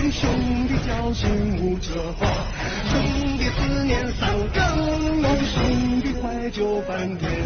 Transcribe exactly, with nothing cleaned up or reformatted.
兄弟交心无遮话，兄弟思念三更浓，兄弟怀旧翻天